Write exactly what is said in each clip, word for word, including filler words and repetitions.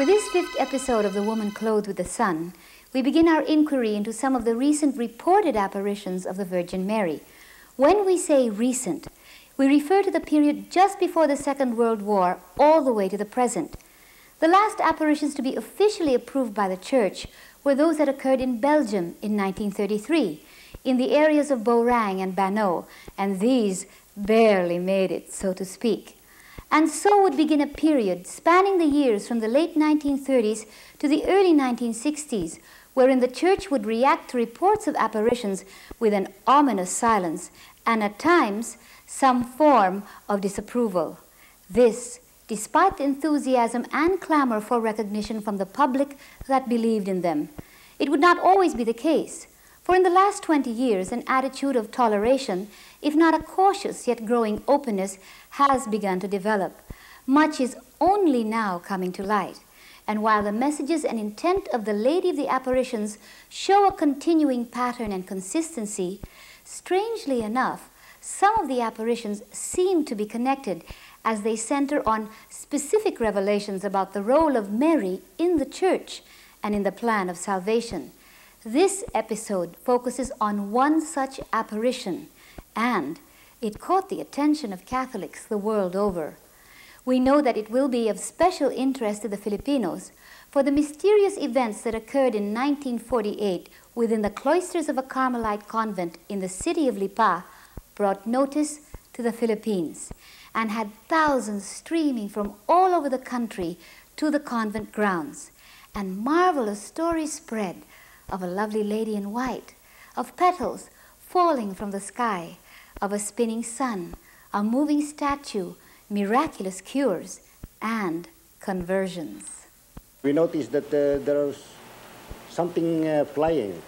For this fifth episode of The Woman Clothed with the Sun, we begin our inquiry into some of the recent reported apparitions of the Virgin Mary. When we say recent, we refer to the period just before the Second World War all the way to the present. The last apparitions to be officially approved by the Church were those that occurred in Belgium in nineteen thirty-three, in the areas of Beaurang and Banot, and these barely made it, so to speak. And so would begin a period spanning the years from the late nineteen thirties to the early nineteen sixties, wherein the Church would react to reports of apparitions with an ominous silence and at times some form of disapproval. This, despite the enthusiasm and clamor for recognition from the public that believed in them. It would not always be the case, for in the last twenty years an attitude of toleration, if not a cautious yet growing openness, has begun to develop. Much is only now coming to light, and while the messages and intent of the Lady of the Apparitions show a continuing pattern and consistency, strangely enough, some of the apparitions seem to be connected as they center on specific revelations about the role of Mary in the Church and in the plan of salvation. This episode focuses on one such apparition, and it caught the attention of Catholics the world over. We know that it will be of special interest to the Filipinos, for the mysterious events that occurred in nineteen forty-eight within the cloisters of a Carmelite convent in the city of Lipa brought notice to the Philippines and had thousands streaming from all over the country to the convent grounds. And marvelous stories spread of a lovely lady in white, of petals falling from the sky, of a spinning sun, a moving statue, miraculous cures, and conversions. We noticed that uh, there was something uh, flying.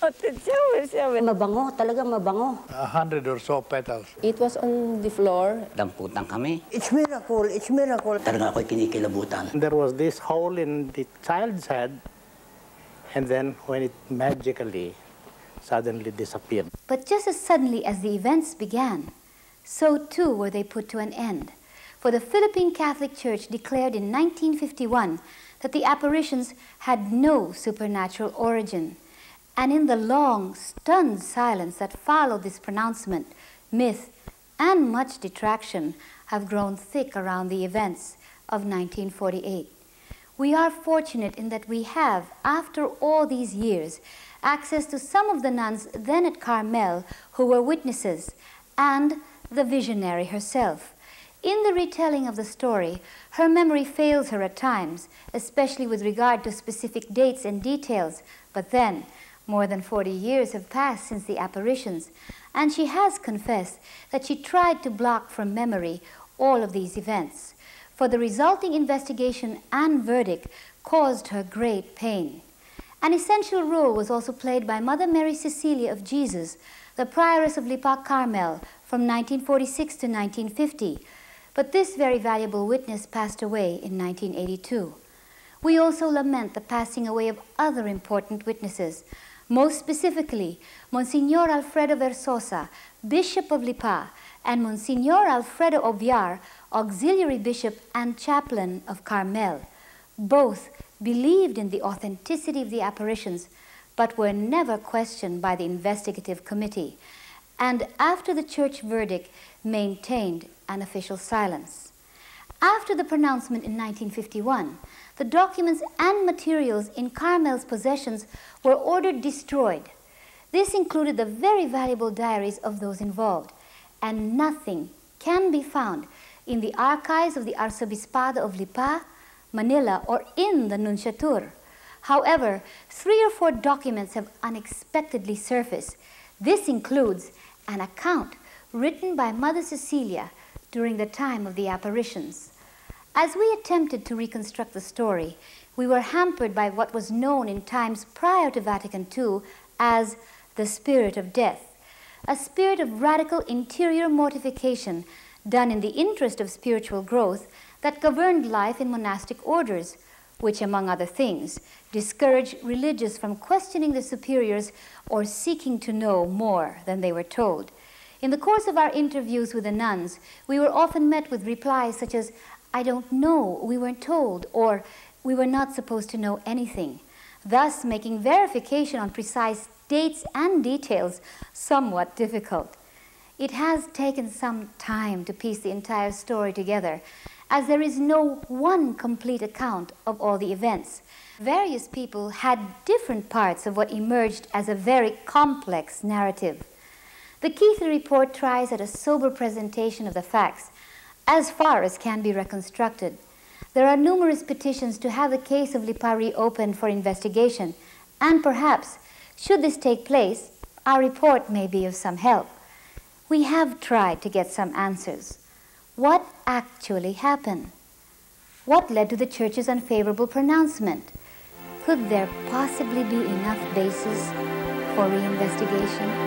Mabango, talaga mabango. A hundred or so petals. It was on the floor. Damputan kami. It's miracle, it's miracle. Talaga ako'y kinikilabutan. There was this hole in the child's head, and then when it magically suddenly disappeared. But just as suddenly as the events began, so too were they put to an end. For the Philippine Catholic Church declared in nineteen fifty-one that the apparitions had no supernatural origin. And in the long, stunned silence that followed this pronouncement, myth and much detraction have grown thick around the events of nineteen forty-eight. We are fortunate in that we have, after all these years, access to some of the nuns then at Carmel who were witnesses, and the visionary herself. In the retelling of the story, her memory fails her at times, especially with regard to specific dates and details, but then, more than forty years have passed since the apparitions, and she has confessed that she tried to block from memory all of these events, for the resulting investigation and verdict caused her great pain. An essential role was also played by Mother Mary Cecilia of Jesus, the prioress of Lipa Carmel from nineteen forty-six to nineteen fifty, but this very valuable witness passed away in nineteen eighty-two. We also lament the passing away of other important witnesses, most specifically Monsignor Alfredo Versosa, Bishop of Lipa, and Monsignor Alfredo Obiar, Auxiliary Bishop and Chaplain of Carmel. Both believed in the authenticity of the apparitions, but were never questioned by the investigative committee, and after the church verdict maintained an official silence. After the pronouncement in nineteen fifty-one, the documents and materials in Carmel's possessions were ordered destroyed. This included the very valuable diaries of those involved, and nothing can be found in the archives of the Arzobispado of Lipa, Manila, or in the Nunciatur. However, three or four documents have unexpectedly surfaced. This includes an account written by Mother Cecilia during the time of the apparitions. As we attempted to reconstruct the story, we were hampered by what was known in times prior to Vatican Two as the spirit of death, a spirit of radical interior mortification done in the interest of spiritual growth that governed life in monastic orders, which, among other things, discouraged religious from questioning the superiors or seeking to know more than they were told. In the course of our interviews with the nuns, we were often met with replies such as, "I don't know, we weren't told," or we were not supposed to know anything, thus making verification on precise dates and details somewhat difficult. It has taken some time to piece the entire story together, as there is no one complete account of all the events. Various people had different parts of what emerged as a very complex narrative. The Keithley report tries at a sober presentation of the facts, as far as can be reconstructed. There are numerous petitions to have the case of Lipa reopened for investigation, and perhaps, should this take place, our report may be of some help. We have tried to get some answers. What actually happened? What led to the church's unfavorable pronouncement? Could there possibly be enough basis for reinvestigation?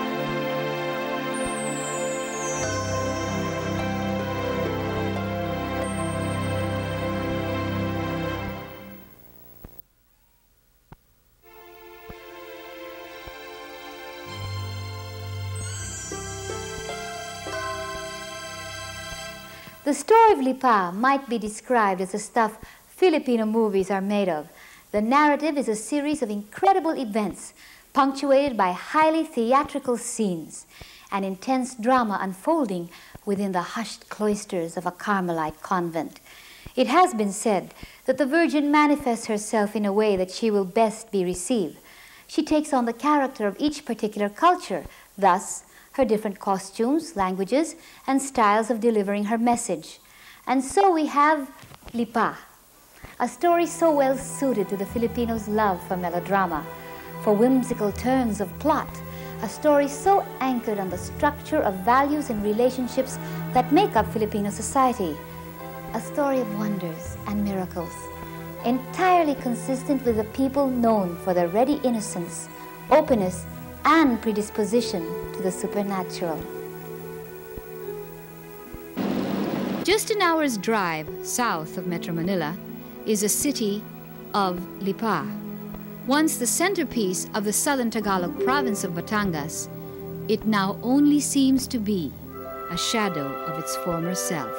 The story of Lipa might be described as the stuff Filipino movies are made of. The narrative is a series of incredible events, punctuated by highly theatrical scenes, and intense drama unfolding within the hushed cloisters of a Carmelite convent. It has been said that the Virgin manifests herself in a way that she will best be received. She takes on the character of each particular culture, thus her different costumes, languages, and styles of delivering her message. And so we have Lipa, a story so well suited to the Filipinos' love for melodrama, for whimsical turns of plot, a story so anchored on the structure of values and relationships that make up Filipino society, a story of wonders and miracles, entirely consistent with the people known for their ready innocence, openness, and predisposition to the supernatural. Just an hour's drive south of Metro Manila is the city of Lipa. Once the centerpiece of the southern Tagalog province of Batangas, it now only seems to be a shadow of its former self.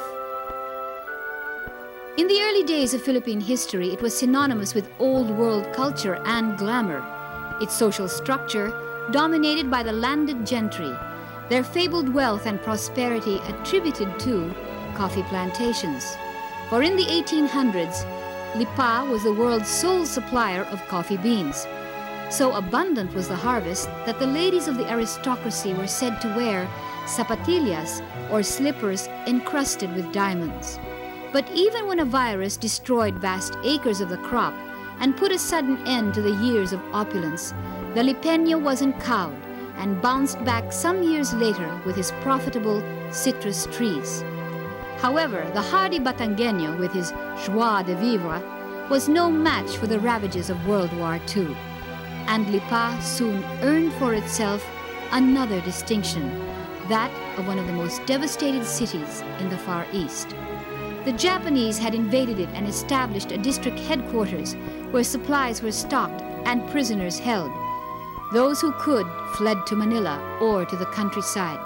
In the early days of Philippine history, it was synonymous with old world culture and glamour. Its social structure dominated by the landed gentry, their fabled wealth and prosperity attributed to coffee plantations. For in the eighteen hundreds, Lipa was the world's sole supplier of coffee beans. So abundant was the harvest that the ladies of the aristocracy were said to wear zapatillas, or slippers encrusted with diamonds. But even when a virus destroyed vast acres of the crop and put a sudden end to the years of opulence, the Lipeño wasn't cowed and bounced back some years later with his profitable citrus trees. However, the hardy Batangueño, with his joie de vivre, was no match for the ravages of World War Two. And Lipa soon earned for itself another distinction, that of one of the most devastated cities in the Far East. The Japanese had invaded it and established a district headquarters where supplies were stocked and prisoners held. Those who could fled to Manila or to the countryside.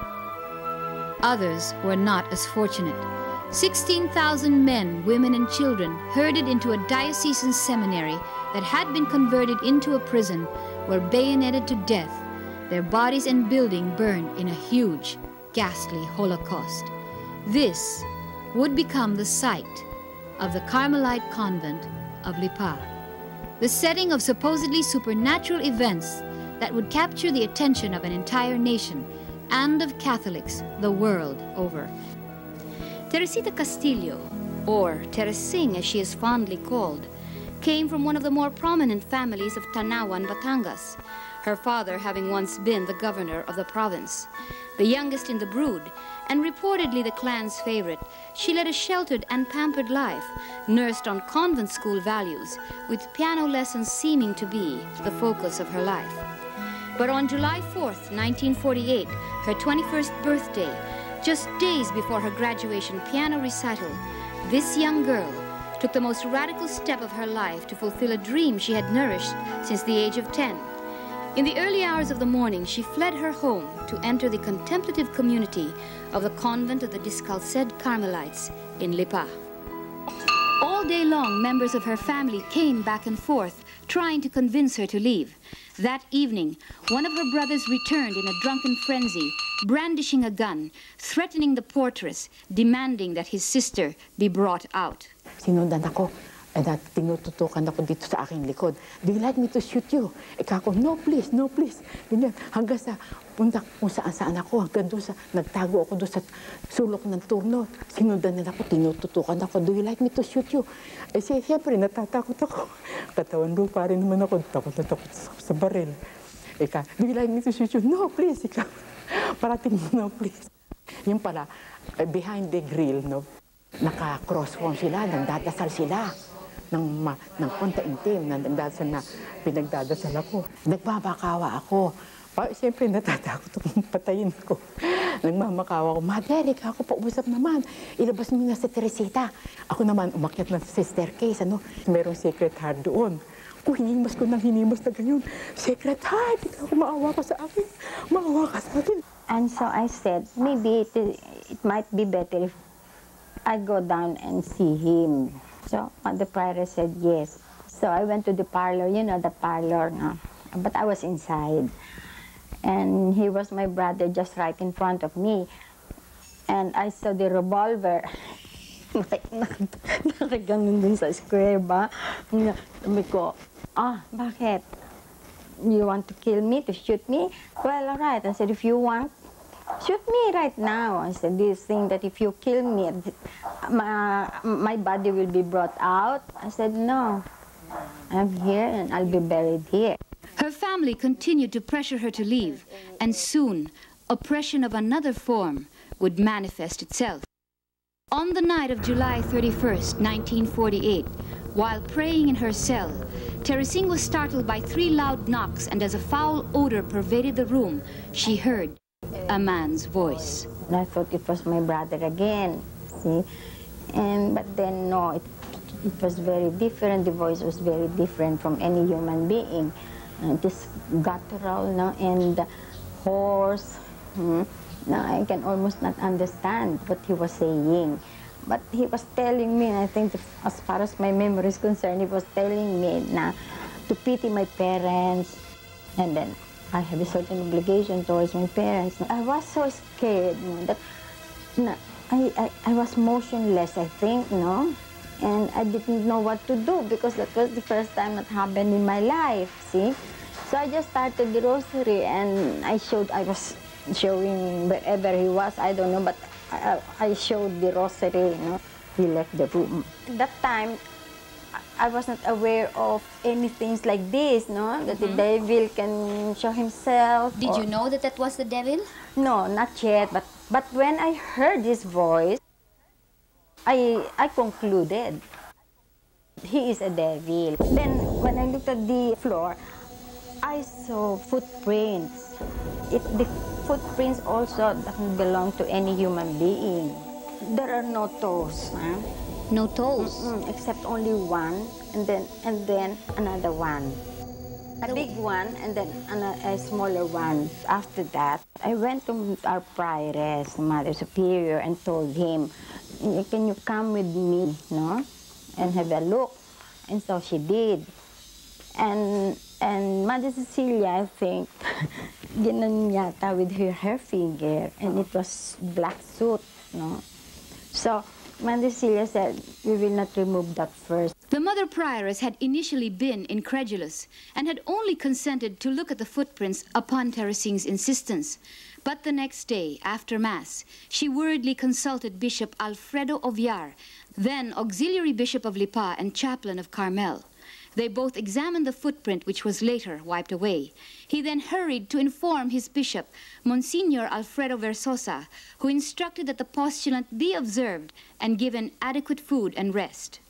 Others were not as fortunate. sixteen thousand men, women, and children herded into a diocesan seminary that had been converted into a prison were bayoneted to death, their bodies and building burned in a huge, ghastly holocaust. This would become the site of the Carmelite convent of Lipa, the setting of supposedly supernatural events that would capture the attention of an entire nation and of Catholics the world over. Teresita Castillo, or Teresing as she is fondly called, came from one of the more prominent families of Tanawan, Batangas, her father having once been the governor of the province. The youngest in the brood, and reportedly the clan's favorite, she led a sheltered and pampered life, nursed on convent school values, with piano lessons seeming to be the focus of her life. But on July fourth, nineteen forty-eight, her twenty-first birthday, just days before her graduation piano recital, this young girl took the most radical step of her life to fulfill a dream she had nourished since the age of ten. In the early hours of the morning, she fled her home to enter the contemplative community of the convent of the Discalced Carmelites in Lipa. All All day long, members of her family came back and forth, trying to convince her to leave. That evening, one of her brothers returned in a drunken frenzy, brandishing a gun, threatening the portress, demanding that his sister be brought out. Sinundan ako, at tinututukan ako dito sa aking likod. Do you like me to shoot you? Ika ako, no please, no please. Ganyan, hanggang sa punta kung saan-saan ako, hanggang doon sa, nagtago ako doon sa sulok ng turno. Sinundan nila ako, tinututukan ako. Do you like me to shoot you? Eh siyempre, natatakot ako. Katawan lupa rin naman ako, takot na takot sa baril. Ika, do you like me to shoot you? No, please, ika. Parating mo, no, please. Yung pala, behind the grill, no, naka-crossform sila, nagdadasal sila. Ng, ma, ng konta-intim, na nagdadasal na pinagdadasal ako. Nagbabakawa ako. Pa, siyempre, natatakot akong patayin ko. Nagmamakawa ako, Mother, ikaw ako, pausap naman. Ilabas mo na sa Teresita. Ako naman, umakyat na sa staircase, ano? Merong secret heart doon. Kung hinimas ko ng hinimas na ganyan, secret heart, ikaw, maawa ko sa akin. Maawa ka sa akin. And so I said, maybe it, it might be better if I go down and see him. So the prioress said yes. So I went to the parlor, you know, the parlor, no? But I was inside. And he was my brother just right in front of me. And I saw the revolver. Nakaganon dun sa square ba? Sabi ko, ah, bakit? You want to kill me, to shoot me? Well, all right. I said, if you want, shoot me right now. I said, do you think that if you kill me, my, my body will be brought out? I said, no. I'm here and I'll be buried here. Her family continued to pressure her to leave, and soon, oppression of another form would manifest itself. On the night of July thirty-first, nineteen forty-eight, while praying in her cell, Teresing was startled by three loud knocks, and as a foul odor pervaded the room, she heard a man's voice. And I thought it was my brother again, see? And, but then, no, it, it was very different. The voice was very different from any human being. Uh, this guttural, no, and hoarse. Hmm? Now I can almost not understand what he was saying. But he was telling me, and I think the, as far as my memory is concerned, he was telling me na, to pity my parents, and then I have a certain obligation towards my parents. I was so scared, you know, that na, I, I, I was motionless, I think, no? And I didn't know what to do because that was the first time that happened in my life, see? So I just started the rosary and I showed, I was showing wherever he was, I don't know, but I, I showed the rosary, you know. He left the room. At that time, I was not aware of any things like this, no? That mm-hmm. the devil can show himself. Did or... you know that that was the devil? No, not yet. But, but when I heard his voice, I, I concluded he is a devil. Then when I looked at the floor, I saw footprints. It, the footprints also doesn't belong to any human being. There are no toes. Huh? No toes? Mm-mm, except only one, and then, and then another one. A big one, and then a, a smaller one. After that, I went to our prioress, Mother Superior, and told him, can you come with me, no? And have a look. And so she did. And, and Mother Cecilia, I think, ginan yata with her, her finger, and it was black soot, no? So Mother Cecilia said, we will not remove that first. The mother prioress had initially been incredulous and had only consented to look at the footprints upon Teresing's insistence. But the next day, after Mass, she worriedly consulted Bishop Alfredo Oviar, then Auxiliary Bishop of Lipa and Chaplain of Carmel. They both examined the footprint, which was later wiped away. He then hurried to inform his bishop, Monsignor Alfredo Versosa, who instructed that the postulant be observed and given adequate food and rest.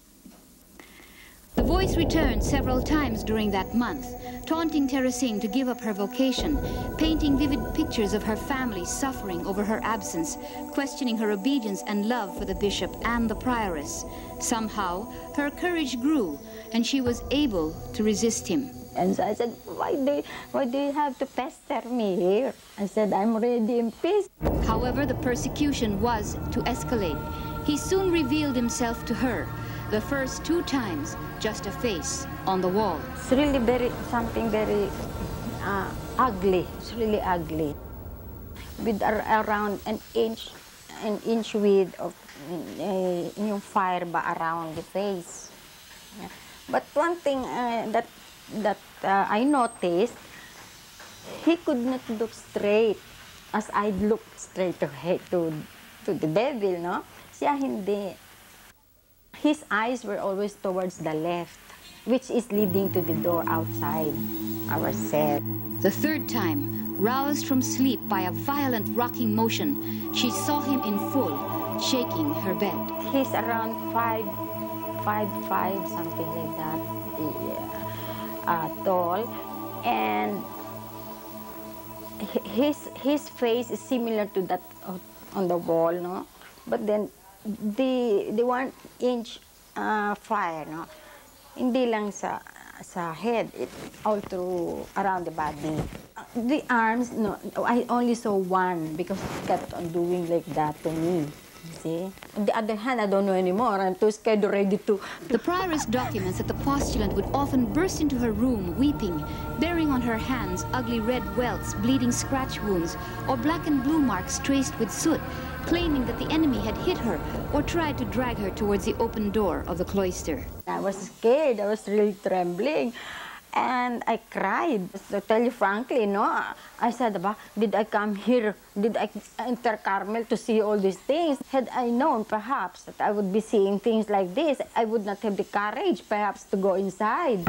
The voice returned several times during that month, taunting Teresing to give up her vocation, painting vivid pictures of her family suffering over her absence, questioning her obedience and love for the bishop and the prioress. Somehow, her courage grew, and she was able to resist him. And so I said, why do, why do you have to pester me here? I said, I'm already in peace. However, the persecution was to escalate. He soon revealed himself to her, The first two times, just a face on the wall. It's really very, something very uh, ugly. It's really ugly. With ar around an inch, an inch width of uh, yung fire ba around the face. Yeah. But one thing uh, that that uh, I noticed, he could not look straight as I looked straight ahead to to the devil, no? Siya hindi. His eyes were always towards the left, which is leading to the door outside our cell. The third time, roused from sleep by a violent rocking motion, she saw him in full, shaking her bed. He's around five, five, five, something like that, uh, tall, and his his face is similar to that on the wall, no? But then the the one inch uh, fire, no? Hindi lang sa sa head, it all through around the body. The arms, no, I only saw one because he kept on doing like that to me. See? On the other hand, I don't know anymore. I'm too scared already to... The prioress documents that the postulant would often burst into her room weeping, bearing on her hands ugly red welts, bleeding scratch wounds, or black and blue marks traced with soot, claiming that the enemy had hit her or tried to drag her towards the open door of the cloister. I was scared. I was really trembling. And I cried. To tell you frankly, no, I said, did I come here, did I enter Carmel to see all these things? Had I known, perhaps, that I would be seeing things like this, I would not have the courage, perhaps, to go inside.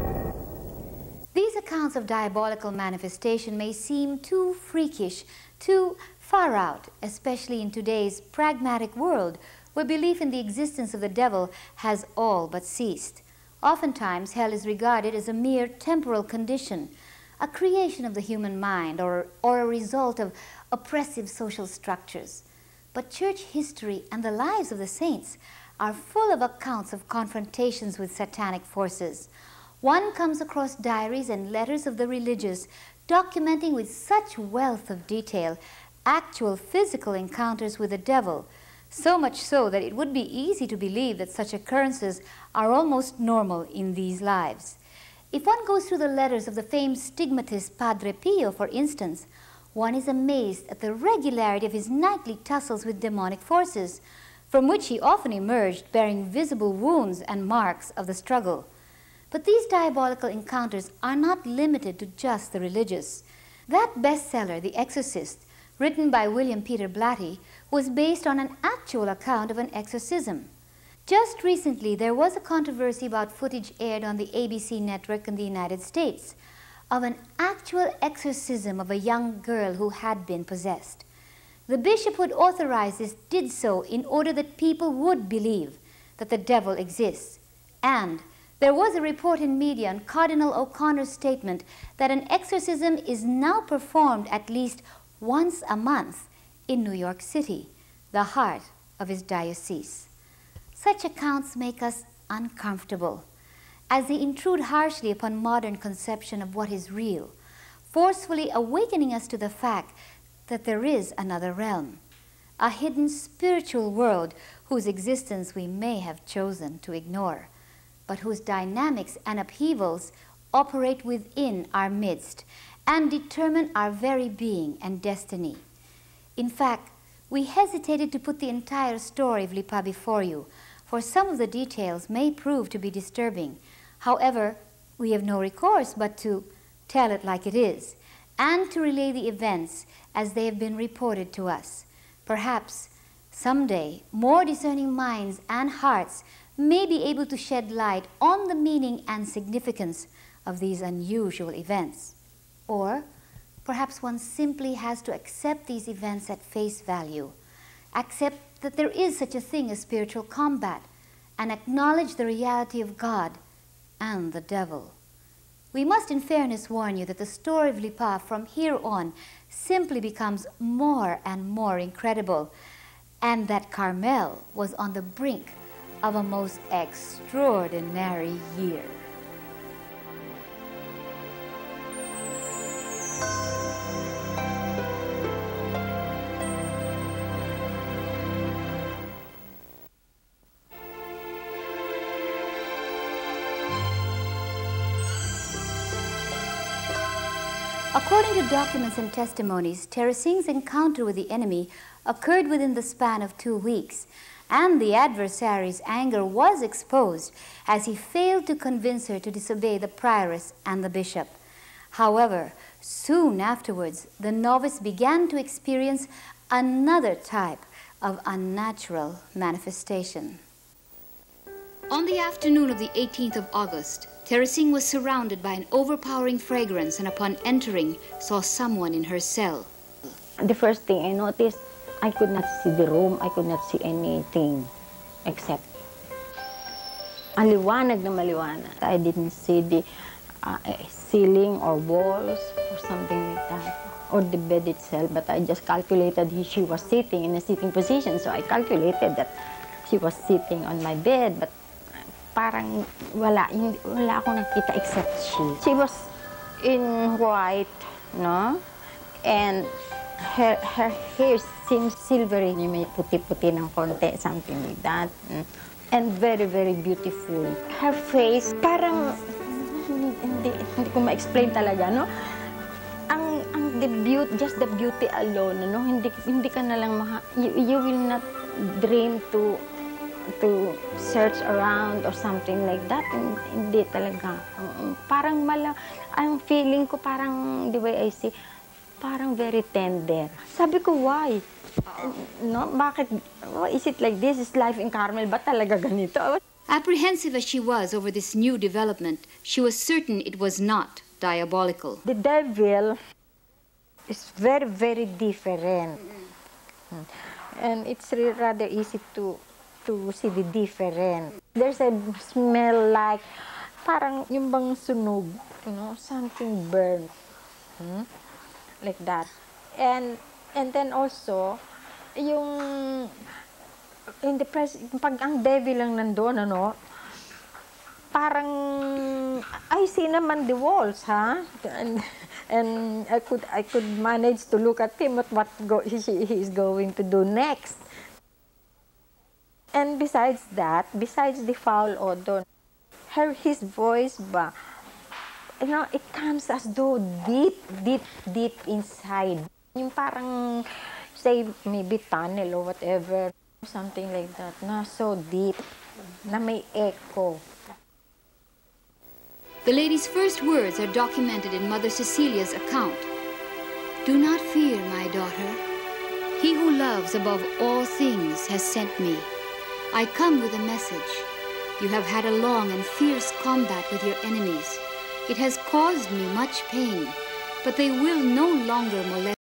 These accounts of diabolical manifestation may seem too freakish, too far out, especially in today's pragmatic world, where belief in the existence of the devil has all but ceased. Oftentimes, hell is regarded as a mere temporal condition, a creation of the human mind, or, or a result of oppressive social structures. But church history and the lives of the saints are full of accounts of confrontations with satanic forces. One comes across diaries and letters of the religious documenting with such wealth of detail actual physical encounters with the devil, so much so that it would be easy to believe that such occurrences are almost normal in these lives. If one goes through the letters of the famed stigmatist Padre Pio, for instance, one is amazed at the regularity of his nightly tussles with demonic forces, from which he often emerged bearing visible wounds and marks of the struggle. But these diabolical encounters are not limited to just the religious. That bestseller, The Exorcist, written by William Peter Blatty, was based on an actual account of an exorcism. Just recently, there was a controversy about footage aired on the A B C network in the United States of an actual exorcism of a young girl who had been possessed. The bishop who had authorized this did so in order that people would believe that the devil exists. And there was a report in media on Cardinal O'Connor's statement that an exorcism is now performed at least once a month in New York City, the heart of his diocese. Such accounts make us uncomfortable, as they intrude harshly upon modern conception of what is real, forcefully awakening us to the fact that there is another realm, a hidden spiritual world whose existence we may have chosen to ignore, but whose dynamics and upheavals operate within our midst and determine our very being and destiny. In fact, we hesitated to put the entire story of Lipa before you, for some of the details may prove to be disturbing. However, we have no recourse but to tell it like it is, and to relay the events as they have been reported to us. Perhaps someday more discerning minds and hearts may be able to shed light on the meaning and significance of these unusual events. Or perhaps one simply has to accept these events at face value, accept that there is such a thing as spiritual combat, and acknowledge the reality of God and the devil. We must in fairness warn you that the story of Lipa from here on simply becomes more and more incredible, and that Carmel was on the brink of a most extraordinary year. According to documents and testimonies, Teresing's encounter with the enemy occurred within the span of two weeks, and the adversary's anger was exposed as he failed to convince her to disobey the prioress and the bishop. However, soon afterwards, the novice began to experience another type of unnatural manifestation. On the afternoon of the eighteenth of August, Teresing was surrounded by an overpowering fragrance and upon entering, saw someone in her cell. The first thing I noticed, I could not see the room, I could not see anything except maliwanag na maliwanag. I didn't see the uh, ceiling or walls or something like that, or the bed itself, but I just calculated he, she was sitting in a sitting position, so I calculated that she was sitting on my bed, but parang wala, hindi, wala akong nakita except she. She was in white, no? And her, her hair seems silvery, may puti-puti ng konti, something like that. And very, very beautiful. Her face, parang, hindi, hindi ko ma-explain talaga, no? Ang, ang the beauty, just the beauty alone, no? Hindi, hindi ka na lang maha, you, you will not dream to to search around or something like that. Hindi talaga. Parang mala, ang feeling ko parang, the way I see, parang very tender. Sabi ko, why? No? Bakit? Oh, is it like this? Is life in Carmel ba talaga ganito? Apprehensive as she was over this new development, she was certain it was not diabolical. The devil is very, very different. And it's rather easy to to see the difference. There's a smell like parang yung bang sunog, you know, something burnt, hmm? Like that. And and then also yung in the press, pag ang devil lang nandoon, ano, parang I see naman the walls, ha? And and I could I could manage to look at him at what go, he, he is going to do next. And besides that, besides the foul odor, her, his voice ba, you know, it comes as though deep, deep, deep inside. Yung parang, say, maybe tunnel or whatever, something like that, na so deep, na may echo. The lady's first words are documented in Mother Cecilia's account. "Do not fear, my daughter. He who loves above all things has sent me. I come with a message. You have had a long and fierce combat with your enemies. It has caused me much pain, but they will no longer molest